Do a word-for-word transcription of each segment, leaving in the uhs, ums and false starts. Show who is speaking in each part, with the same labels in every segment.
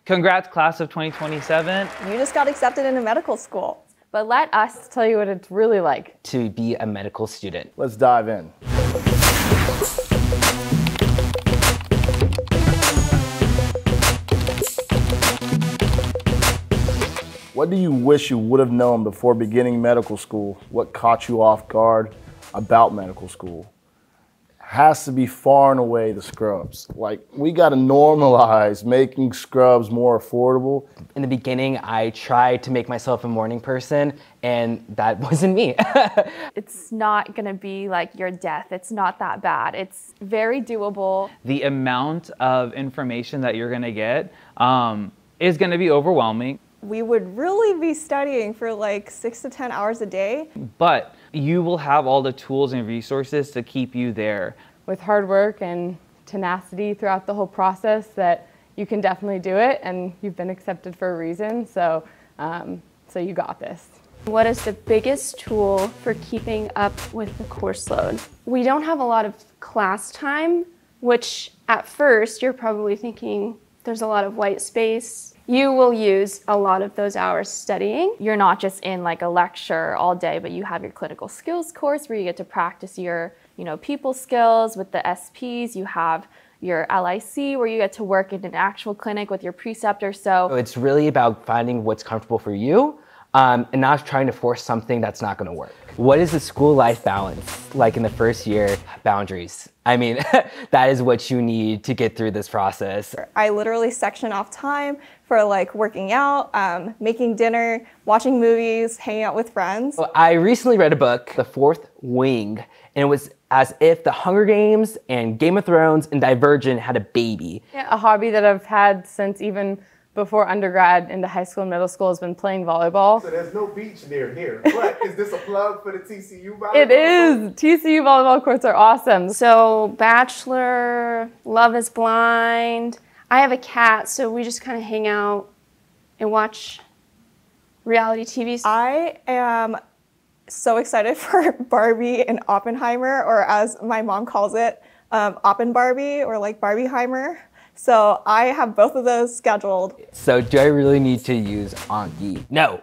Speaker 1: Congrats, class of twenty twenty-seven.
Speaker 2: You just got accepted into medical school.
Speaker 3: But let us tell you what it's really like
Speaker 4: to be a medical student.
Speaker 5: Let's dive in. What do you wish you would have known before beginning medical school? What caught you off guard about medical school? Has to be far and away the scrubs. Like, we got to normalize making scrubs more affordable.
Speaker 4: In the beginning, I tried to make myself a morning person, and that wasn't me.
Speaker 3: It's not gonna be like your death. It's not that bad. It's very doable.
Speaker 1: The amount of information that you're gonna get um, is gonna be overwhelming.
Speaker 2: We would really be studying for like six to ten hours a day.
Speaker 1: But you will have all the tools and resources to keep you there.
Speaker 3: With hard work and tenacity throughout the whole process, that you can definitely do it, and you've been accepted for a reason, so, um, so you got this.
Speaker 6: What is the biggest tool for keeping up with the course load? We don't have a lot of class time, which at first you're probably thinking there's a lot of white space. You will use a lot of those hours studying.
Speaker 3: You're not just in like a lecture all day, but you have your clinical skills course where you get to practice your, you know, people skills with the S Ps. You have your L I C where you get to work in an actual clinic with your preceptor. So
Speaker 4: So it's really about finding what's comfortable for you um, and not trying to force something that's not going to work. What is the school life balance like in the first year? Boundaries. I mean, that is what you need to get through this process.
Speaker 2: I literally section off time for like working out, um, making dinner, watching movies, hanging out with friends.
Speaker 4: So I recently read a book, The Fourth Wing, and it was as if The Hunger Games and Game of Thrones and Divergent had a baby.
Speaker 3: yeah, a hobby that I've had since even before undergrad into high school and middle school has been playing volleyball.
Speaker 7: So there's no beach near here, but is this a plug for the T C U volleyball?
Speaker 3: It is. T C U volleyball courts are awesome.
Speaker 6: So Bachelor, Love is Blind. I have a cat, so we just kind of hang out and watch reality T V.
Speaker 2: I am so excited for Barbie and Oppenheimer, or as my mom calls it, um, Oppen Barbie, or like Barbieheimer. So I have both of those scheduled.
Speaker 4: So do I really need to use Anki? No.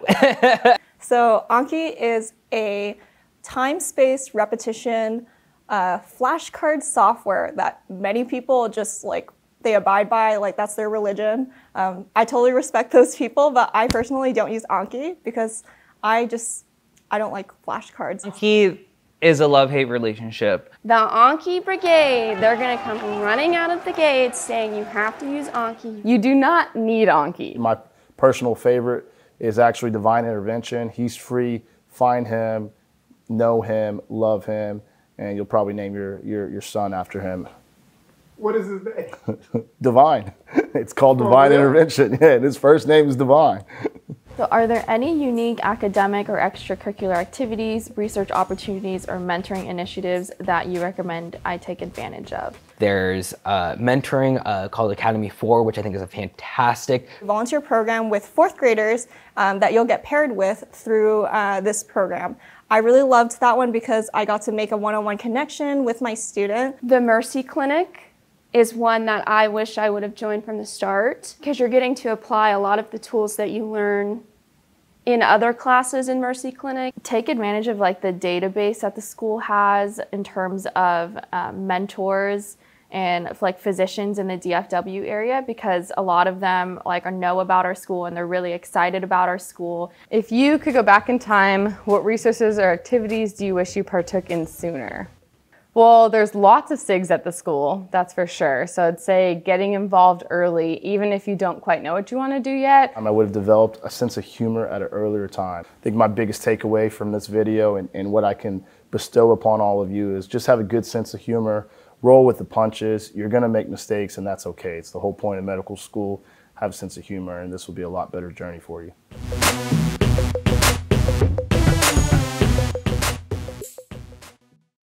Speaker 2: So Anki is a time-space repetition uh, flashcard software that many people just like, they abide by, like that's their religion. Um, I totally respect those people, but I personally don't use Anki because I just, I don't like flashcards.
Speaker 1: Anki is a love-hate relationship.
Speaker 6: The Anki Brigade, they're gonna come running out of the gate saying you have to use Anki.
Speaker 3: You do not need Anki.
Speaker 5: My personal favorite is actually Divine Intervention. He's free. Find him, know him, love him, and you'll probably name your, your, your son after him.
Speaker 7: What is his name?
Speaker 5: Divine. It's called Divine Intervention. Yeah, and his first name is Divine.
Speaker 3: So are there any unique academic or extracurricular activities, research opportunities, or mentoring initiatives that you recommend I take advantage of?
Speaker 4: There's uh, mentoring uh, called Academy four, which I think is a fantastic
Speaker 2: Volunteer program with fourth graders um, that you'll get paired with through uh, this program. I really loved that one because I got to make a one-on-one connection with my student.
Speaker 6: The Mercy Clinic is one that I wish I would have joined from the start, because you're getting to apply a lot of the tools that you learn in other classes in Mercy Clinic.
Speaker 3: Take advantage of like the database that the school has in terms of um, mentors and like physicians in the D F W area, because a lot of them like know about our school and they're really excited about our school. If you could go back in time, what resources or activities do you wish you partook in sooner? Well, there's lots of SIGs at the school, that's for sure. So I'd say getting involved early, even if you don't quite know what you want to do yet.
Speaker 5: Um, I would have developed a sense of humor at an earlier time. I think my biggest takeaway from this video and, and what I can bestow upon all of you is just have a good sense of humor, roll with the punches. You're going to make mistakes, and that's okay. It's the whole point of medical school. Have a sense of humor, and this will be a lot better journey for you.